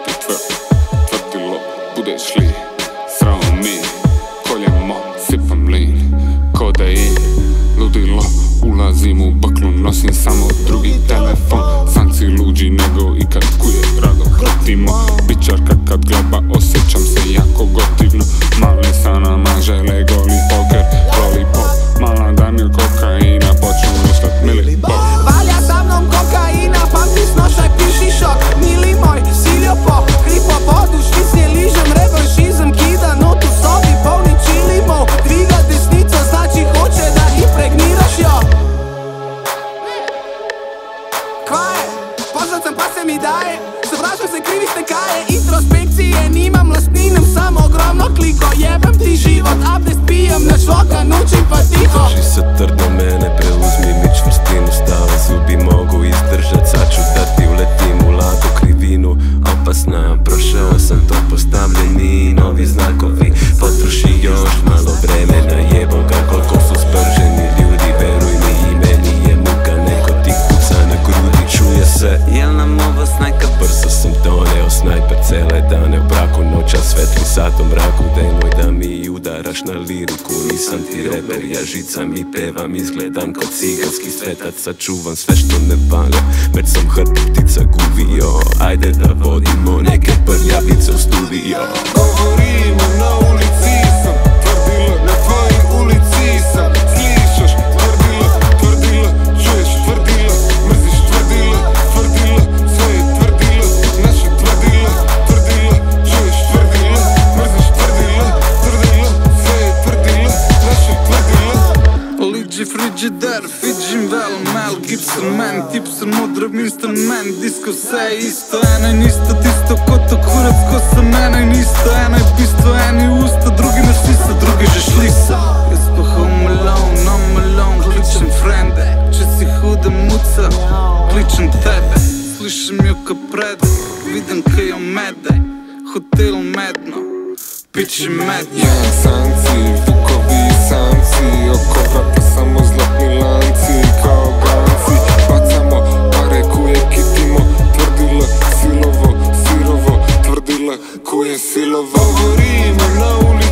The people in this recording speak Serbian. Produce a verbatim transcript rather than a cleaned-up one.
tvrd, tvrdilo, budeš li srao mi, koljemo, sipam lin, kodein, ludilo, ulazim u baklu, nosim samo drugi telefon, sanci luđi nego i kad kuje rado hrtimo, bičarka kad gleba, osjećam se jako gotivno, male sa nama žele goli poker, lollipop, mala da mi kokaina, počnu ništat mili pop. Valja sa mnom kokaina, pamti snošaj, piši šok, mili moj, siljo pop, kripo poduš, visnje ližem, revanšizam, kida notu sobi, polni čilimo, dviga desnica, znači hoće da impregniraš jo. Kvaje, poznat sam pa se mi daje, se vraćam se krivi ste kaje, introspekcije, nimam lastninem, samo ogromno kliko, jebem ti život, abdest pijem, na šlokan učim pa tiho. Drži se trdo mene, preuzmi mi čvrstinu, stava zubi mogu izdržat, sad ću da ti uletim u ladu krivinu, opasna, prošao sam to postavljeni novi znakovi, potroši još malo vremena, jebo ga koliko su sprženi ljudi, veruj mi i meni je muka, neko ti kuca na grudi, čuje se, jel nam ovo snajka, brzo sam doneo snajper cele dane u braku, noća svetli satom mraku, nemoj da mi udaraš na liriku, nisam ti reper, ja žicam i pevam, izgledam kao ciganski svetac, sačuvam sve što ne valja, već sam hrp ptica guvio, ajde da vodimo neke prljavice u studio. Govorimo na ulici sam, tvrdila, na tvojoj ulici sam, slišaš, tvrdila, tvrdila, čuješ, tvrdila, mrziš, tvrdila, tvrdila, sve je tvrdila, naša tvrdila, tvrdila, čuješ, tvrdila, mrziš, tvrdila, tvrdila, sve je tvrdila, naša tvrdila. Liđi frigider, Fidžim vel, Mel Gibson man, tipson modrov instrument, disko se isto, eno i nisto, tisto ko to kurac ko sa meno i nisto, eno je pisto, eno i usta, drugi me sisa, drugi žeš lisa. Jespo home alone, I'm alone, kličem frende, če si huda muca, kličem tebe, slišim ju ka prede, vidim kaj jo mede, hotel medno, pići medno. Ja sanci, vukovi samci, oko vrata samo zlatni lanci, kao ganci, bacamo pare kuje kitimo, tvrdila, silovo, sirovo, tvrdila, kuje silovo. Govorimo na ulici